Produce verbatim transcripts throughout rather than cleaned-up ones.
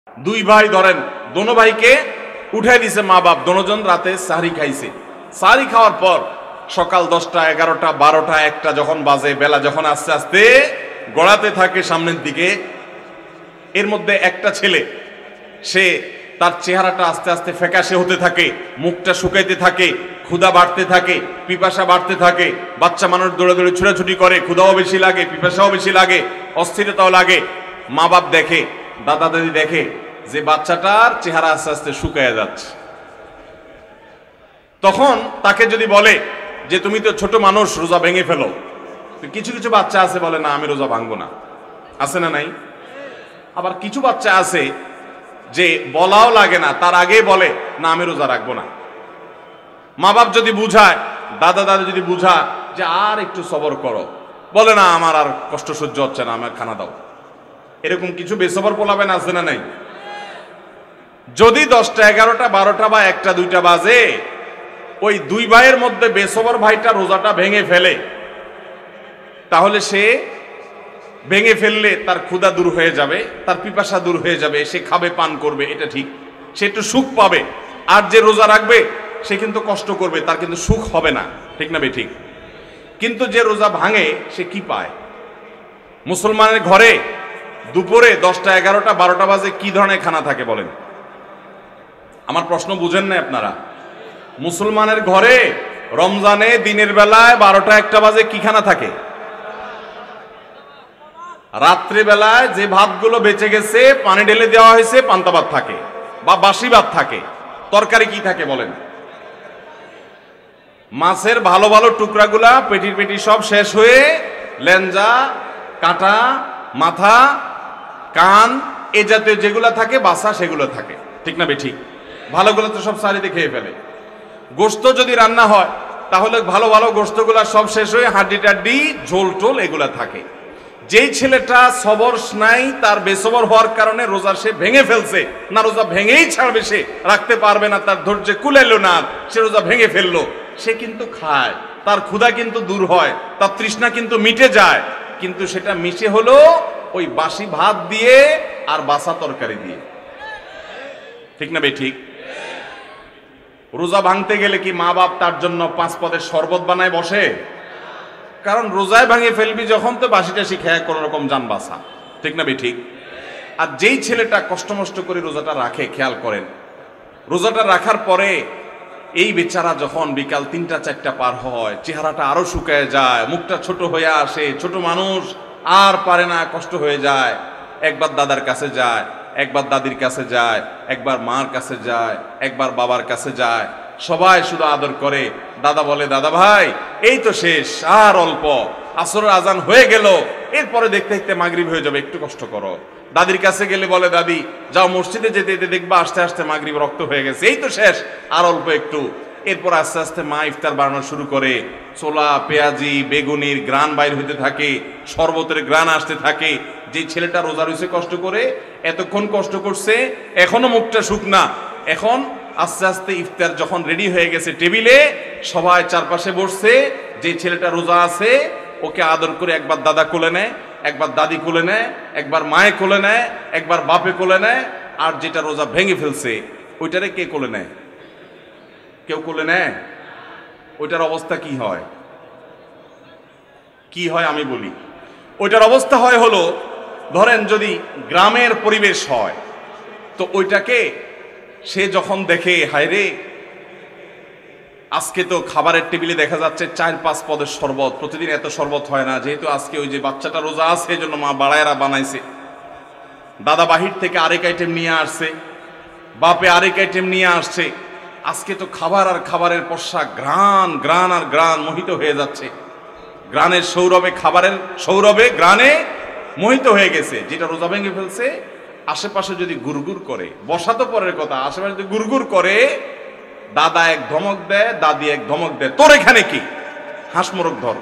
দুই ভাই ধরেন, দোনো ভাইকে উঠাই দিছে মা বাপ, দোনোজন রাতে সাহরি খাইছে। সাহরি খাওয়ার পর সকাল দশটা এগারোটা বারোটা একটা যখন বাজে, বেলা যখন আস্তে আস্তে গড়াতে থাকে সামনের দিকে, এর মধ্যে একটা ছেলে, সে তার চেহারাটা আস্তে আস্তে ফ্যাকাশে হতে থাকে, মুখটা শুকাইতে থাকে, ক্ষুধা বাড়তে থাকে, পিপাসা বাড়তে থাকে। বাচ্চা মানুষ দৌড়ে দৌড়ে ছুটাছুটি করে, ক্ষুধাও বেশি লাগে, পিপাসাও বেশি লাগে, অস্থিরতাও লাগে। মা বাপ দেখে, দাদা দাদি দেখে যে বাচ্চাটার চেহারা আস্তে আস্তে শুকায় যাচ্ছে। তখন তাকে যদি বলে যে তুমি তো ছোট মানুষ, রোজা ভেঙে ফেলো, কিছু কিছু বাচ্চা আছে বলে না আমি রোজা ভাঙবো না, আছে না নাই? আবার কিছু বাচ্চা আছে যে বলাও লাগে না, তার আগেই বলে না আমি রোজা রাখবো না। মা বাপ যদি বুঝায়, দাদা দাদা যদি বুঝা যে আর একটু সবর করো, বলে না আমার আর কষ্ট সহ্য হচ্ছে না, আমার খানা দাও। এরকম কিছু বেসবর পোলাবেন আছে না নাই? যদি দশটা এগারোটা বারোটা বা একটা দুইটা বাজে, ওই দুই ভাইয়ের মধ্যে বেসবর ভাইটা রোজাটা ভেঙে ফেলে, তাহলে সে ভেঙে ফেললে তার ক্ষুধা দূর হয়ে যাবে, তার পিপাসা দূর হয়ে যাবে, সে খাবে পান করবে, এটা ঠিক, সে একটু সুখ পাবে। আর যে রোজা রাখবে সে কিন্তু কষ্ট করবে, তার কিন্তু সুখ হবে না, ঠিক না বে ঠিক? কিন্তু যে রোজা ভাঙে সে কি পায়? মুসলমানের ঘরে দুপুরে দশটা এগারোটা বারোটা বাজে কি ধরনের খানা থাকে বলেন? আমার প্রশ্ন বুঝেন না আপনারা? মুসলমানের ঘরে রমজানে দিনের বেলায় বারোটা একটা বাজে কি খানা থাকে? রাত্রিবেলায় যে ভাতগুলো বেঁচে গেছে পানি ঢেলে দেওয়া হয়েছে পান্তা ভাত থাকে বা বাসি ভাত থাকে। তরকারি কি থাকে বলেন? মাছের ভালো ভালো টুকরাগুলা পেটির পেটি সব শেষ হয়ে লেঞ্জা, কাটা, মাথা, কান এ জাতীয় যেগুলা থাকে বাসা সেগুলো থাকে, ঠিক না বেঠিক? ভালোগুলো তো সব সারিতে খেয়ে ফেলে। গোস্ত যদি রান্না হয় তাহলে ভালো ভালো গোস্তগুলা সব শেষ হয়ে হাড্ডি টাড্ডি ঝোল টোল এগুলা থাকে। যেই ছেলেটা সবর নাই, তার বেসবর হওয়ার কারণে রোজা সে ভেঙে ফেলছে, না রোজা ভেঙেই ছাড়বে, সে রাখতে পারবে না, তার ধৈর্য কুলাইলো না, সে রোজা ভেঙে ফেললো, সে কিন্তু খায়, তার ক্ষুধা কিন্তু দূর হয়, তার তৃষ্ণা কিন্তু মিটে যায়, কিন্তু সেটা মিশে হলো ওই বাসি ভাত দিয়ে আর বাসা তরকারি দিয়ে, ঠিক না বে ঠিক? রোজা ভাঙতে গেলে কি মা বাপ তার জন্য পাঁচ পদের শরবত বানায় বসে? কারণ রোজায় ভাঙে ফেলবি যখন, তো বাসি টাসি খেয়ে কোন রকম যান বাসা, ঠিক না বে ঠিক? আর যেই ছেলেটা কষ্ট মষ্ট করে রোজাটা রাখে, খেয়াল করেন, রোজাটা রাখার পরে এই বেচারা যখন বিকাল তিনটা চারটা পার হয়, চেহারাটা আরো শুকায় যায়, মুখটা ছোট হয়ে আসে, ছোট মানুষ আর পারে না, কষ্ট হয়ে যায়। একবার দাদার কাছে যায়, একবার দাদির কাছে যায়, একবার মার কাছে যায়, একবার বাবার কাছে যায়, সবাই শুধু আদর করে। দাদা বলে দাদা ভাই এই তো শেষ, আর অল্প, আসরের আজান হয়ে গেল, এরপরে দেখতে দেখতে মাগরিব হয়ে যাবে, একটু কষ্ট করো। দাদির কাছে গেলে বলে দাদি যাও মসজিদে যেতে যেতে দেখবা আস্তে আস্তে মাগরিব রক্ত হয়ে গেছে, এই তো শেষ, আর অল্প একটু। এরপর আস্তে আস্তে মা ইফতার বানানো শুরু করে, ছোলা পেঁয়াজি বেগুনির গ্রান বাইর হইতে থাকে, শরবতের গ্রান আসতে থাকে। যে ছেলেটা রোজা রয়েছে কষ্ট করে, এতক্ষণ কষ্ট করছে, এখনো মুখটা শুকনা, এখন আস্তে আস্তে ইফতার যখন রেডি হয়ে গেছে টেবিলে, সবাই চারপাশে বসছে, যে ছেলেটা রোজা আছে ওকে আদর করে একবার দাদা কোলে নেয়, একবার দাদি কোলে নেয়, একবার মায়ে কোলে নেয়, একবার বাপে কোলে নেয়। আর যেটা রোজা ভেঙে ফেলছে ওইটারে কে কোলে নেয়? কেউ কোলে নেয়? ওইটার অবস্থা কি হয়? কি হয় আমি বলি। ওইটার অবস্থা হয় হলো, ধরেন যদি গ্রামের পরিবেশ হয়, তো ওইটাকে সে যখন দেখে হায়রে আজকে তো খাবারের টেবিলে দেখা যাচ্ছে চার পাঁচ পদের শরবত, প্রতিদিন এত শরবত হয় না, যেহেতু আজকে ওই যে বাচ্চাটা রোজা আছে এই জন্য মা বাড়ায়রা বানাইছে, দাদা বাহির থেকে আরেক আইটেম নিয়ে আসছে, বাপে আরেক আইটেম নিয়ে আসছে, আজকে তো খাবার আর খাবারের পশা গ্রান গ্রান আর গ্রান মোহিত হয়ে যাচ্ছে, গ্রানের সৌরভে, খাবারের সৌরভে গ্রানে মোহিত হয়ে গেছে। যেটা রোজা ভেঙে ফেলছে আশেপাশে যদি গুড়গুড় করে, বসা তো পরের কথা, আশেপাশে যদি গুড়গুড় করে, দাদা এক ধমক দেয়, দাদি এক ধমক দেয়, তোর এখানে কি, হাঁস মোরগ ধর,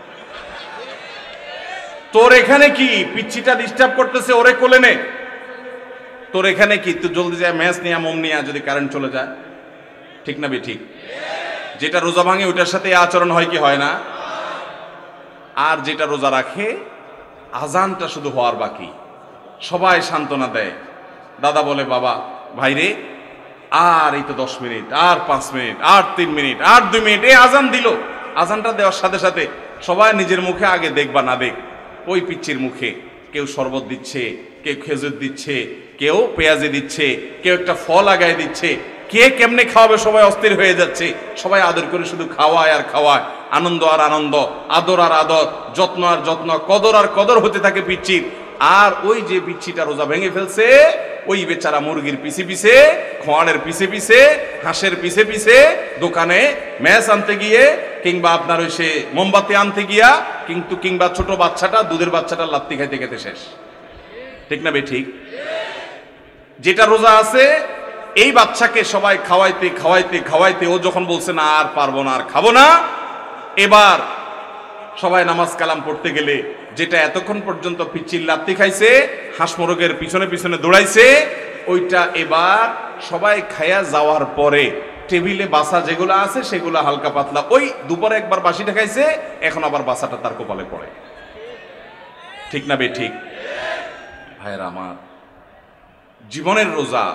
তোর এখানে কি, পিচ্ছিটা ডিস্টার্ব করতেছে, ওরে কোলে নে, তোর এখানে কি, তুই জলদি যায় ম্যাচ নিয়া মোম নিয়া, যদি কারেন্ট চলে যায়, ঠিক না বে ঠিক? যেটা রোজা ভাঙে ওইটার সাথে আচরণ হয় কি হয় না? আর যেটা রোজা রাখে, আজানটা শুধু হওয়ার বাকি, সবাই সান্ত্বনা দেয়, দাদা বলে, বাবা ভাই রে, আর এই তো দশ মিনিট, আর পাঁচ মিনিট, আর তিন মিনিট, আর দুই মিনিট, এই আজান দিল। আজানটা দেওয়ার সাথে সাথে সবাই নিজের মুখে আগে দেখবা না দেখ, ওই পিচ্চির মুখে কেউ শরবত দিচ্ছে, কেউ খেজুর দিচ্ছে, কেউ পেঁয়াজি দিচ্ছে, কেউ একটা ফল আগায় দিচ্ছে। কে কেমনে খাওয়াবে সবাই অস্থির হয়ে যাচ্ছে। সবাই আদর করে শুধু খাওয়ায় আর খাওয়ায়, আনন্দ আর আনন্দ, আদর আর আদর, যত্ন আর যত্ন, কদর আর কদর হতে থাকে পিচ্চির। আর ওই যে পিচ্চিটা রোজা ভেঙে ফেলছে, ওই বেচারা মুরগির পিছে পিছে, খোয়াড়ের পিছে পিছে, হাঁসের পিছে পিছে, দোকানে ম্যাচ আনতে গিয়ে, কিংবা আপনার ওই সে মোমবাতি আনতে গিয়া, কিন্তু কিংবা ছোট বাচ্চাটা দুধের বাচ্চাটা লাত্তি খাইতে খেতে শেষ। ঠিক না বে ঠিক? যেটা রোজা আছে এই বাচ্চাকে সবাই খাওয়াইতে খাওয়াইতে খাওয়াইতে ও যখন বলছে না আর পারবো না, আর খাবো না, এবার সবাই নামাজ কালাম পড়তে গেলে যেটা এতক্ষণ পর্যন্ত পিচ্চির লাত্তি খাইছে, হাঁস মোরগের পিছনে পিছনে দৌড়াইছে, ওইটা এবার সবাই খাইয়া যাওয়ার পরে টেবিলে বাসা যেগুলো আছে সেগুলো হালকা পাতলা, ওই দুপুরে একবার বাসিটা খাইছে, এখন আবার বাসাটা তার কপালে পড়ে। ঠিক না বে ঠিক? ভাইরা আমার, জীবনের রোজা,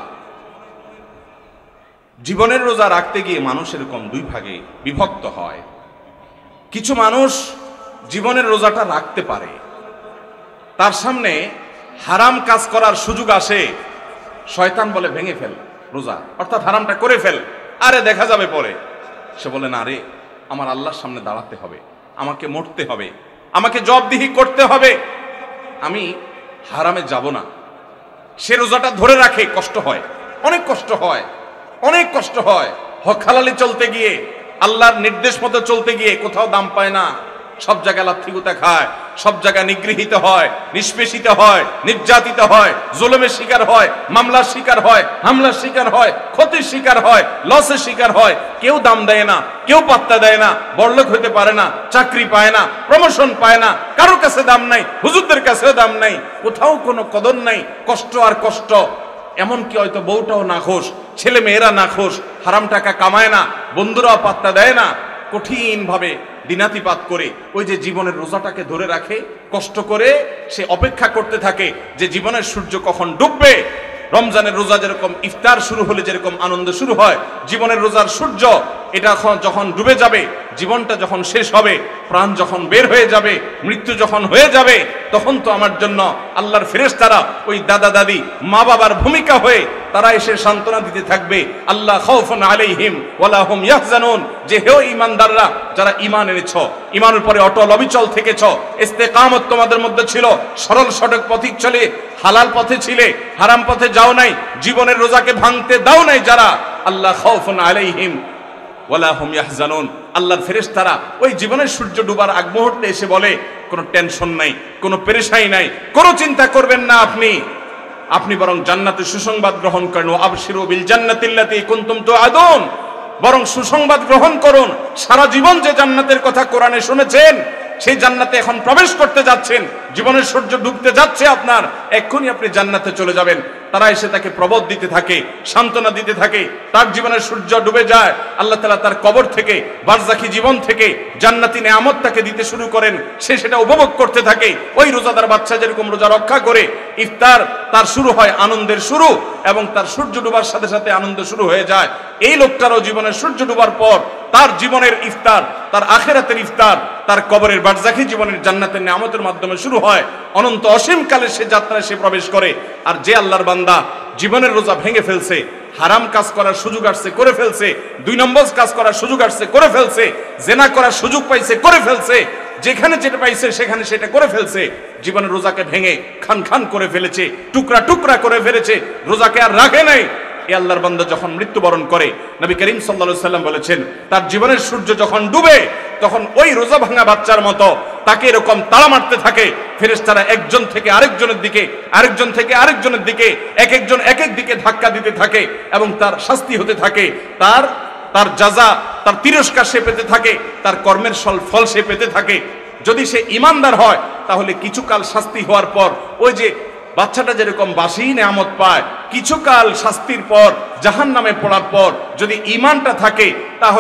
জীবনের রোজা রাখতে গিয়ে মানুষ এরকম দুই ভাগে বিভক্ত হয়। কিছু মানুষ জীবনের রোজাটা রাখতে পারে, তার সামনে হারাম কাজ করার সুযোগ আসে, শয়তান বলে ভেঙে ফেল রোজা, অর্থাৎ হারামটা করে ফেল, আরে দেখা যাবে পরে। সে বলে না রে, আমার আল্লাহর সামনে দাঁড়াতে হবে, আমাকে মরতে হবে, আমাকে জবাবদিহি করতে হবে, আমি হারামে যাব না। সে রোজাটা ধরে রাখে, কষ্ট হয়, অনেক কষ্ট হয়, অনেক কষ্ট হয়। হক হালালি চলতে গিয়ে, আল্লাহর নির্দেশ মতো চলতে গিয়ে কোথাও দাম পায় না, সব জায়গায় লাথিগুতা খায়, সব জায়গায় নিগৃহীত হয়, নিষ্পেষিত হয়, নির্যাতিত হয়, জুলুমের শিকার হয়, মামলার শিকার হয়, হামলার শিকার হয়, ক্ষতির শিকার হয়, লসের শিকার হয়। কেউ দাম দেয় না, কেউ পাত্তা দেয় না, বড়লোক হতে পারে না, চাকরি পায় না, প্রমোশন পায় না, কারোর কাছে দাম নাই, হুজুরদের কাছেও দাম নাই, কোথাও কোনো কদর নাই, কষ্ট আর কষ্ট। এমনকি হয়তো বউটাও নাখোশ, ছেলে মেয়েরা নাখোশ, হারাম টাকা কামায় না, বন্ধুরাও পাত্তা দেয় না, কঠিন ভাবে দিনাতিপাত করে ওই যে জীবনের রোজাটাকে ধরে রাখে, কষ্ট করে সে অপেক্ষা করতে থাকে যে জীবনের সূর্য কখন ডুববে। রমজানের রোজা যেরকম ইফতার শুরু হলে যেরকম আনন্দ শুরু হয়, জীবনের রোজার সূর্য এটা যখন ডুবে যাবে, জীবনটা যখন শেষ হবে, প্রাণ যখন বের হয়ে যাবে, মৃত্যু যখন হয়ে যাবে, তখন তো আমার জন্য আল্লাহর ফেরেশতারা ওই দাদা দাদি মা বাবার ভূমিকা হয়ে তারা এসে সান্ত্বনা দিতে থাকবে, আল্লাহ খাউফুন আলাইহিম ওয়ালা হুম ইয়াহজানুন, যে হে ঈমানদাররা, যারা ঈমান এনেছ, ঈমানের পরে অটল অবিচল থেকেছ, ইস্তেকামত তোমাদের মধ্যে ছিল, সরল সঠিক পথিক চলে, হালাল পথে ছিলে, হারাম পথে যাও নাই, জীবনের রোজাকে ভাঙতে দাও নাই যারা, আল্লাহ খাউফুন আলাইহিম ওয়ালা হুম ইয়াহজানুন, আল্লাহর ফেরেশতারা ওই জীবনের সূর্য ডুবার আগ মুহূর্তে এসে বলে, কোনো টেনশন নাই, কোনো পেরেশানি নাই, কোনো চিন্তা করবেন না, আপনি আপনি বরং জান্নাতের সুসংবাদ গ্রহণ করেন, আবশিরু বিল জান্নাতিল্লাতী কুনতুম তুআদুন, বরং সুসংবাদ গ্রহণ করুন, সারা জীবন যে জান্নাতের কথা কোরআনে শুনেছেন, সেই জান্নাতে এখন প্রবেশ করতে যাচ্ছেন, জীবনের সূর্য ডুবতে যাচ্ছে আপনার, এক্ষুনি আপনি জান্নাতে চলে যাবেন। তারা এসে তাকে প্রবোধ দিতে থাকে, সান্ত্বনা দিতে থাকে, তার জীবনের সূর্য ডুবে যায়, আল্লাহ তাআলা তার কবর থেকে, বারজাখি জীবন থেকে জান্নাতি নেয়ামত তাকে দিতে শুরু করেন, সে সেটা উপভোগ করতে থাকে। ওই রোজাদার বাচ্চা যেরকম রোজা রক্ষা করে, ইফতার তার শুরু হয় আনন্দের শুরু, এবং তার সূর্য ডুবার সাথে সাথে আনন্দ শুরু হয়ে যায়। এই লোকটারও জীবনের সূর্য ডুবার পর তার জীবনের ইফতার, তার আখিরাতের ইফতার, তার কবরের বারজাখি জীবনের জান্নাতের নেয়ামতের মাধ্যমে শুরু হয়, অনন্ত অসীম কালে সে যাত্রায় সে প্রবেশ করে। আর যে আল্লাহর বান্দা জীবনের রোজা ভেঙে ফেলছে, হারাম কাজ করার সুযোগ আসছে করে ফেলছে, দুই নম্বর কাজ করার সুযোগ আসছে করে ফেলছে, জেনা করার সুযোগ পাইছে করে ফেলছে, যেখানে যেটা পাইছে সেখানে সেটা করে ফেলছে, জীবনের রোজাকে ভেঙে খান খান করে ফেলেছে, টুকরা টুকরা করে ফেলেছে, রোজাকে আর রাখে নাই। এই আল্লাহর বান্দা যখন মৃত্যুবরণ করে, নবী করিম সাল্লাল্লাহু আলাইহি সাল্লাম বলেছেন, তার জীবনের সূর্য যখন ডুবে, তখন ওই রোজা ভাঙা বাচ্চার মতো তাকে এরকম তাড়া মারতে থাকে ফেরেশতারা, একজন থেকে আরেকজনের দিকে, আরেকজন থেকে আরেকজনের দিকে, এক একজন এক এক দিকে ধাক্কা দিতে থাকে, এবং তার শাস্তি হতে থাকে, তার তার জাযা, তার তিরস্কার সে পেতে থাকে, তার কর্মের ফল সে পেতে থাকে। যদি সে ঈমানদার হয়, তাহলে কিছুকাল শাস্তি হওয়ার পর, ওই যে বাচ্চাটা যেরকম বাসি নেয়ামত পায়, কিছুকাল শাস্তির পর, জাহান্নামে পড়ার পর যদি ঈমানটা থাকে, তাহলে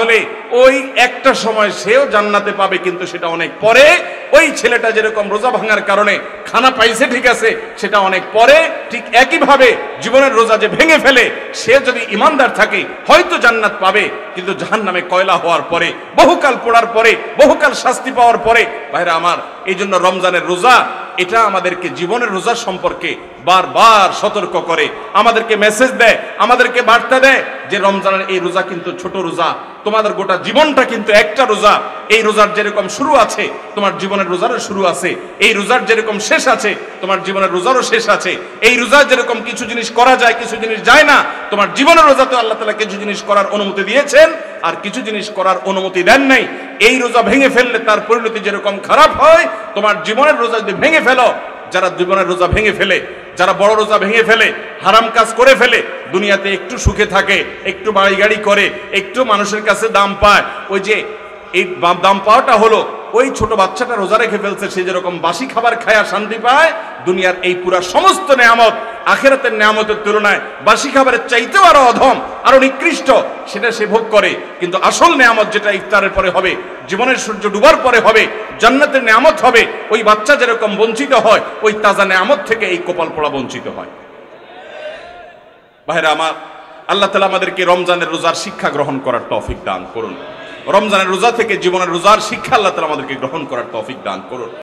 ওই একটা সময় সেও জান্নাতে পাবে, কিন্তু সেটা অনেক পরে। ওই ছেলেটা যেরকম রোজা ভাঙার কারণে খানা পাইছে ঠিক আছে, সেটা অনেক পরে। ঠিক একইভাবে জীবনের রোজা যে ভেঙে ফেলে, সে যদি ইমানদার থাকে হয়তো জান্নাত পাবে, কিন্তু জাহান্নামে কয়লা হওয়ার পরে, বহুকাল পড়ার পরে, বহুকাল শাস্তি পাওয়ার পরে। ভাইরা আমার, এই জন্য রমজানের রোজা এটা আমাদেরকে জীবনের রোজা সম্পর্কে বারবার সতর্ক করে, আমাদেরকে মেসেজ দেয়, আমাদেরকে বার্তা দেয় যে রমজানের এই রোজা কিন্তু ছোট রোজা, তোমাদের গোটা জীবনটা কিন্তু একটা রোজা। এই রোজার যেরকম শুরু আছে তোমার জীবনের রোজারও শুরু আছে, এই রোজার যেরকম শেষ আছে তোমার জীবনের রোজারও শেষ আছে। এই রোজার যেরকম কিছু জিনিস করা যায়, কিছু জিনিস যায় না, তোমার জীবনের রোজাতে আল্লাহ তাআলা কিছু জিনিস করার অনুমতি দিয়েছেন আর কিছু জিনিস করার অনুমতি দেন নাই। এই রোজা ভেঙে ফেললে তার পরিণতি যেরকম খারাপ হয়, তোমার জীবনের রোজা যদি ভেঙে ফেলো, যারা জীবনের রোজা ভেঙে ফেলে, যারা বড় রোজা ভেঙে ফেলে, হারাম কাজ করে ফেলে, দুনিয়াতে একটু সুখে থাকে, একটু বাড়ি গাড়ি করে, একটু মানুষের কাছে দাম পায়, ওই যে এই দাম পাওয়াটা হলো ওই ছোট বাচ্চাটা রোজা রেখে ফেলছে, সে যেরকম বাসি খাবার খায়া শান্তি পায়, দুনিয়ার এই পুরা সমস্ত নেয়ামত আখিরাতের নেয়ামতের তুলনায় বাসি খাবারের চাইতেও আরো অধম, আরো নিকৃষ্ট, সেটা সে ভোগ করে। কিন্তু আসল নেয়ামত যেটা ইফতারের পরে হবে, জীবনের সূর্য ডুবার পরে হবে, জান্নাতের নেয়ামত হবে, ওই বাচ্চা যেরকম বঞ্চিত হয়, ওই তাজা নেয়ামত থেকে এই কপাল পোড়া বঞ্চিত হয়। ভাইরা আমার, আল্লাহ তাআলা আমাদেরকে রমজানের রোজার শিক্ষা গ্রহণ করার তৌফিক দান করুন। রমজানের রোজা থেকে জীবনের রোজার শিক্ষা আল্লাহ তাআলা আমাদেরকে গ্রহণ করার তৌফিক দান করুন।